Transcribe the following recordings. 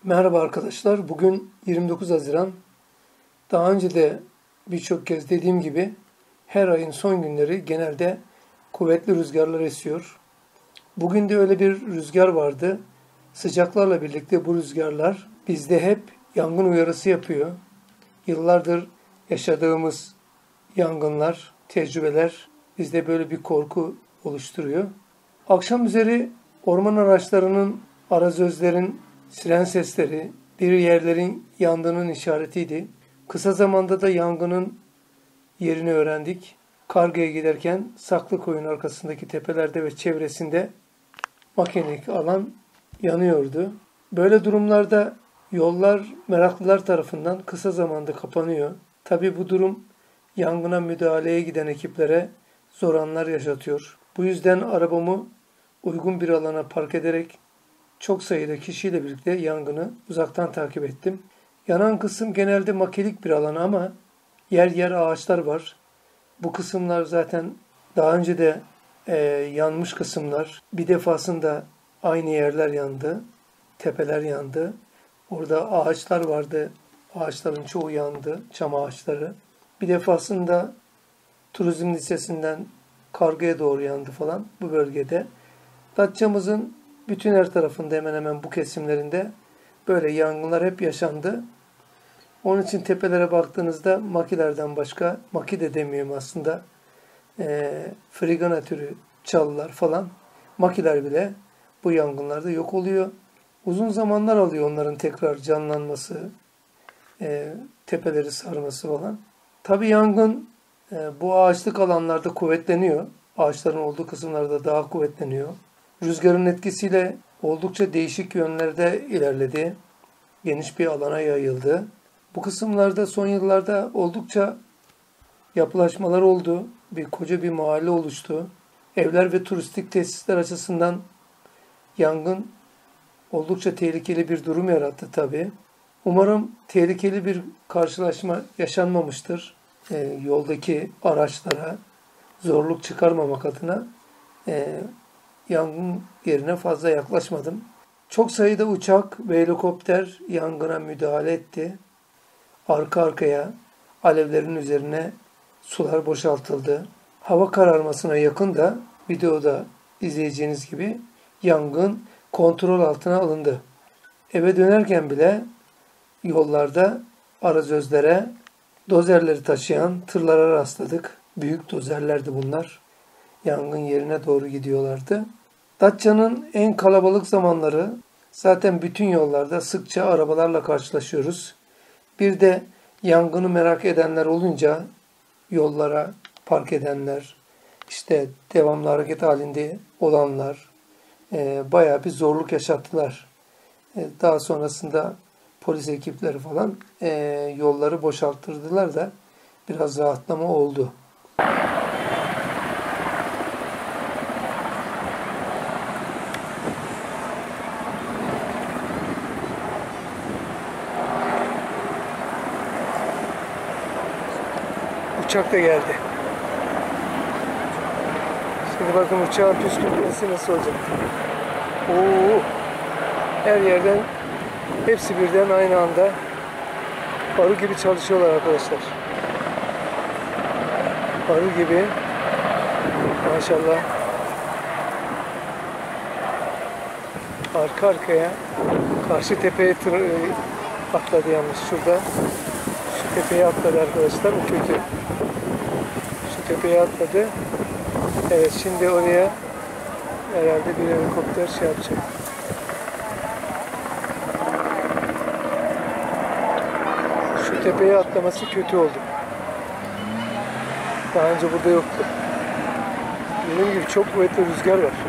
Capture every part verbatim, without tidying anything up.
Merhaba arkadaşlar. Bugün yirmi dokuz Haziran. Daha önce de birçok kez dediğim gibi her ayın son günleri genelde kuvvetli rüzgarlar esiyor. Bugün de öyle bir rüzgar vardı. Sıcaklarla birlikte bu rüzgarlar bizde hep yangın uyarısı yapıyor. Yıllardır yaşadığımız yangınlar, tecrübeler bizde böyle bir korku oluşturuyor. Akşam üzeri orman araçlarının, arazözlerin siren sesleri bir yerlerin yandığının işaretiydi. Kısa zamanda da yangının yerini öğrendik. Kargı'ya giderken Saklıkoyun arkasındaki tepelerde ve çevresinde makinelik alan yanıyordu. Böyle durumlarda yollar meraklılar tarafından kısa zamanda kapanıyor. Tabii bu durum yangına müdahaleye giden ekiplere zor anlar yaşatıyor. Bu yüzden arabamı uygun bir alana park ederek çok sayıda kişiyle birlikte yangını uzaktan takip ettim. Yanan kısım genelde makilik bir alan ama yer yer ağaçlar var. Bu kısımlar zaten daha önce de e, yanmış kısımlar. Bir defasında aynı yerler yandı, tepeler yandı. Orada ağaçlar vardı, ağaçların çoğu yandı, çam ağaçları. Bir defasında Turizm Lisesi'nden Kargı'ya doğru yandı falan bu bölgede. Datça'mızın bütün her tarafında hemen hemen bu kesimlerinde böyle yangınlar hep yaşandı. Onun için tepelere baktığınızda makilerden başka, maki de demiyorum aslında, e, frigana türü çalılar falan, makiler bile bu yangınlarda yok oluyor. Uzun zamanlar alıyor onların tekrar canlanması, e, tepeleri sarması falan. Tabii yangın e, bu ağaçlık alanlarda kuvvetleniyor. Ağaçların olduğu kısımlarda daha kuvvetleniyor. Rüzgarın etkisiyle oldukça değişik yönlerde ilerledi. Geniş bir alana yayıldı. Bu kısımlarda son yıllarda oldukça yapılaşmalar oldu. Bir koca bir mahalle oluştu. Evler ve turistik tesisler açısından yangın oldukça tehlikeli bir durum yarattı tabii. Umarım tehlikeli bir karşılaşma yaşanmamıştır. E, yoldaki araçlara zorluk çıkarmamak adına e, yangın yerine fazla yaklaşmadım. Çok sayıda uçak ve helikopter yangına müdahale etti. Arka arkaya alevlerin üzerine sular boşaltıldı. Hava kararmasına yakın da videoda izleyeceğiniz gibi yangın kontrol altına alındı. Eve dönerken bile yollarda arazözlere, dozerleri taşıyan tırlara rastladık. Büyük dozerlerdi bunlar. Yangın yerine doğru gidiyorlardı. Datça'nın en kalabalık zamanları zaten bütün yollarda sıkça arabalarla karşılaşıyoruz. Bir de yangını merak edenler olunca yollara park edenler, işte devamlı hareket halinde olanlar e, bayağı bir zorluk yaşattılar. E, daha sonrasında polis ekipleri falan e, yolları boşalttırdılar da biraz rahatlama oldu. Uçak da geldi. Şimdi bakın uçağın püskürtmesi nasıl olacak. Oo, her yerden hepsi birden aynı anda arı gibi çalışıyorlar arkadaşlar. Arı gibi. Maşallah. Arka arkaya karşı tepeye tır, atladı yalnız şurada. Şu tepeye atladı arkadaşlar. O kötü. Şu tepeye atladı. Evet, şimdi oraya herhalde bir helikopter şey yapacak. Şu tepeye atlaması kötü oldu. Daha önce burada yoktu. Dediğim gibi çok kuvvetli rüzgar var.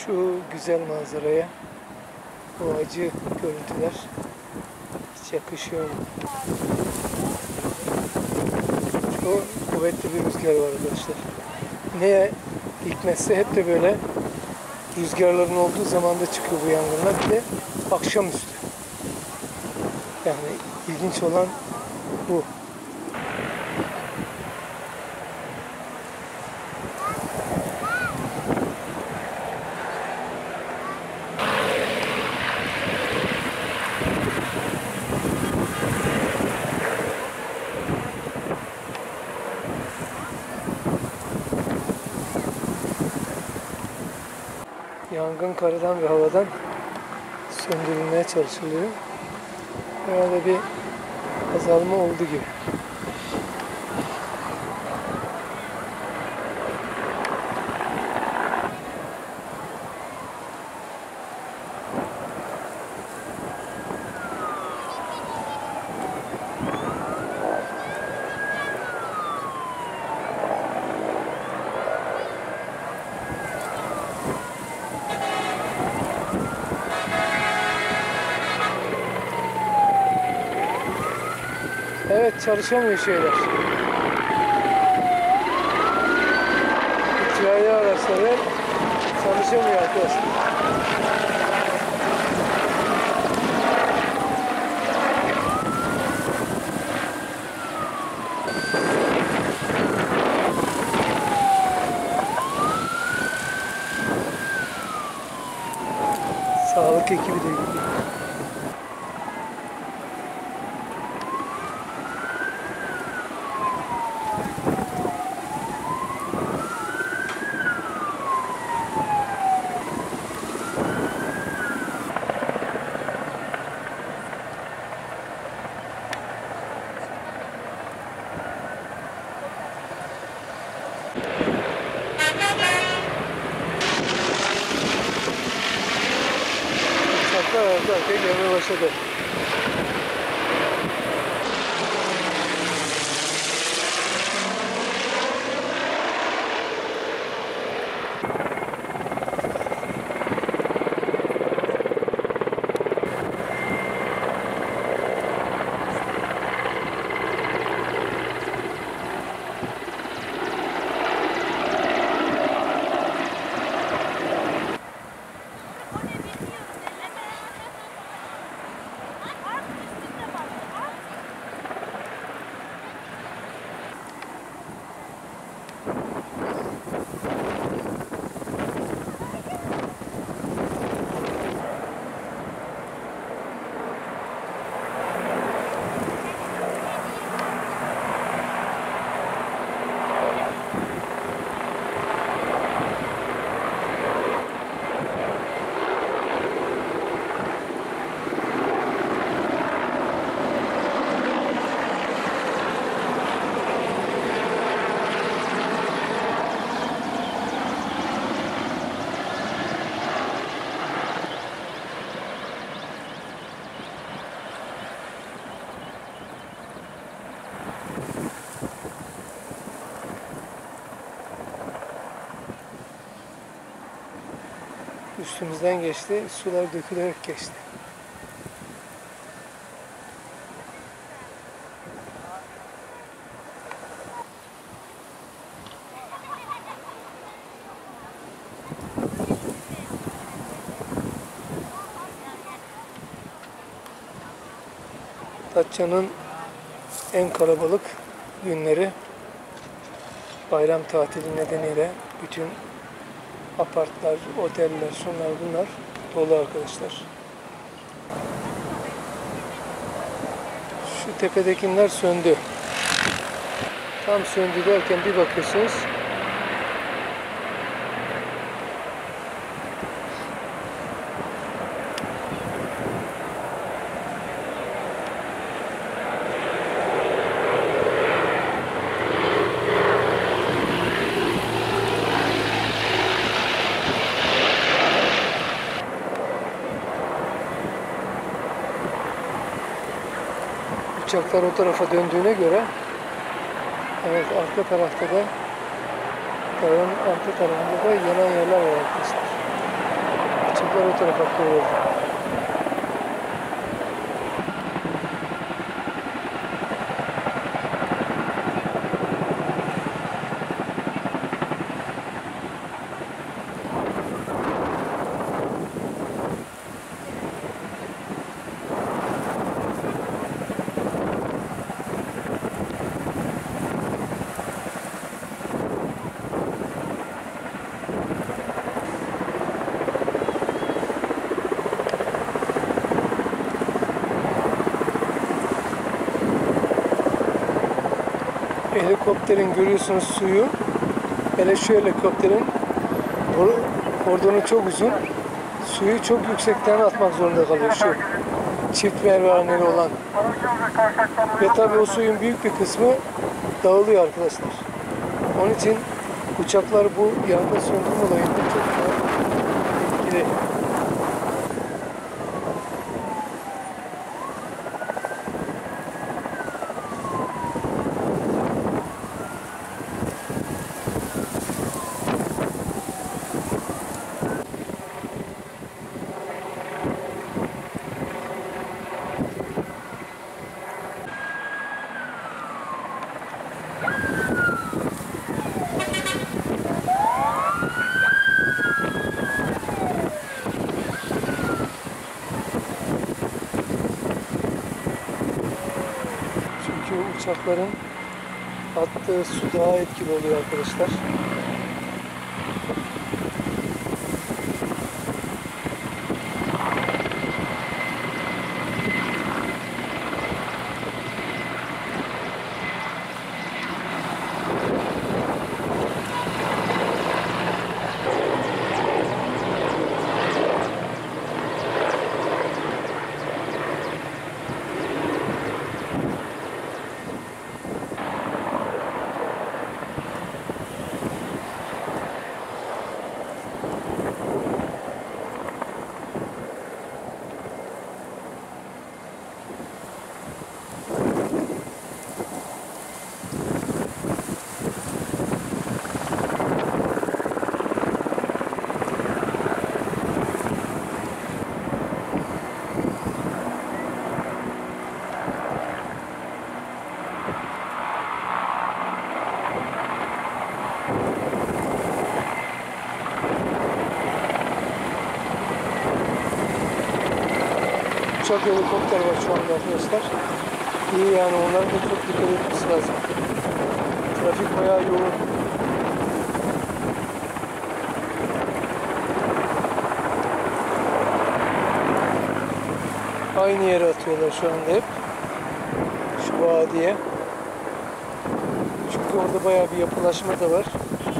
Şu güzel manzaraya bu acı görüntüler hiç yakışıyor mu? Çok kuvvetli bir rüzgar var arkadaşlar. Neye hikmetse hep de böyle rüzgarların olduğu zamanda çıkıyor bu yangınlar. Bir de akşamüstü. Yani ilginç olan bu. Yangın karadan ve havadan söndürülmeye çalışılıyor. Herhalde bir azalma oldu gibi. Evet, çalışamıyor şeyler. İtfaiye araçları çalışamıyor arkadaşlar. Sağlık ekibi de gidiyor. Uçaklar arka arkaya gelmeye başladı. Üstümüzden geçti, sular dökülerek geçti. Datça'nın en kalabalık günleri, bayram tatili nedeniyle bütün apartlar, oteller, şunlar bunlar dolu arkadaşlar. Şu tepedekiler söndü. Tam söndü derken bir bakıyorsunuz uçaklar o tarafa döndüğüne göre, evet, arka tarafta da, dağın arka tarafında da yanan yerler var arkadaşlar. Uçaklar o tarafa koyuyordu. Helikopterin görüyorsunuz suyu. Hele şu helikopterin kordonu çok uzun. Suyu çok yüksekten atmak zorunda kalıyor şu çift pervaneli olan. Ve tabii o suyun büyük bir kısmı dağılıyor arkadaşlar. Onun için uçaklar bu yangın söndürme olayında çok etkili. Uçakların attığı su daha etkili oluyor arkadaşlar. Uçak, helikopter var şu anda arkadaşlar. İyi yani, onların da çok dikkat etmesi lazım. Trafik bayağı yoğun. Aynı yere atıyorlar şu anda hep. Şu vadiye. Çünkü orada bayağı bir yapılaşma da var.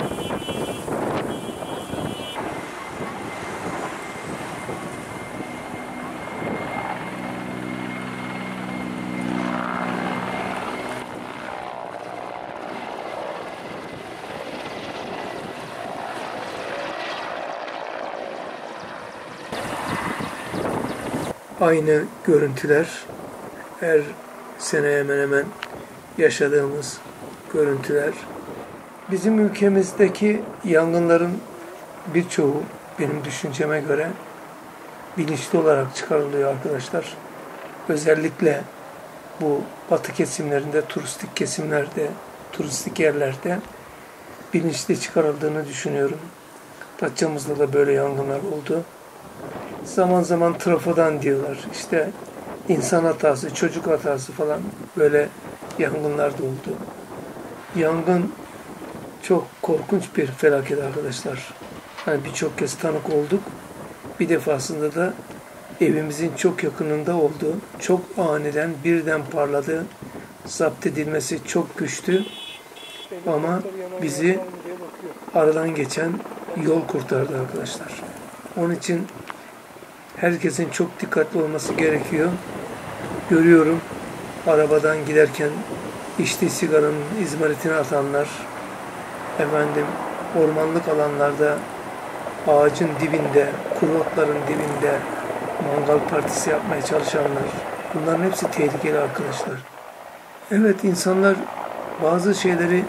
Aynı görüntüler her sene hemen hemen yaşadığımız görüntüler. Bizim ülkemizdeki yangınların birçoğu benim düşünceme göre bilinçli olarak çıkarılıyor arkadaşlar. Özellikle bu batı kesimlerinde, turistik kesimlerde, turistik yerlerde bilinçli çıkarıldığını düşünüyorum. Datça'mızda da böyle yangınlar oldu. Zaman zaman trafodan diyorlar. İşte insan hatası, çocuk hatası falan, böyle yangınlar da oldu. Yangın çok korkunç bir felaket arkadaşlar. Hani birçok kez tanık olduk. Bir defasında da evimizin çok yakınında oldu. Çok aniden birden parladı. Zapt edilmesi çok güçtü. Ama bizi aradan geçen yol kurtardı arkadaşlar. Onun için herkesin çok dikkatli olması gerekiyor. Görüyorum, arabadan giderken içtiği sigaranın izmaritini atanlar, efendim ormanlık alanlarda, ağacın dibinde, kuru otların dibinde mangal partisi yapmaya çalışanlar, bunların hepsi tehlikeli arkadaşlar. Evet, insanlar bazı şeyleri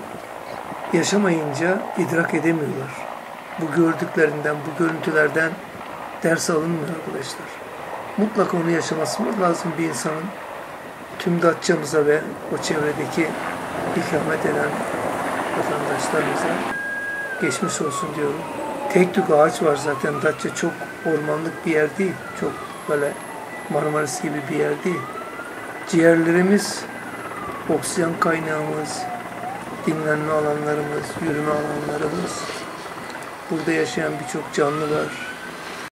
yaşamayınca idrak edemiyorlar. Bu gördüklerinden, bu görüntülerden ders alınmıyor arkadaşlar. Mutlaka onu yaşaması lazım bir insanın. Tüm Datça'mıza ve o çevredeki ikamet eden vatandaşlarımıza geçmiş olsun diyorum. Tek tük ağaç var zaten. Datça çok ormanlık bir yer değil. Çok böyle Marmaris gibi bir yer değil. Ciğerlerimiz, oksijen kaynağımız, dinlenme alanlarımız, yürüme alanlarımız. Burada yaşayan birçok canlı var.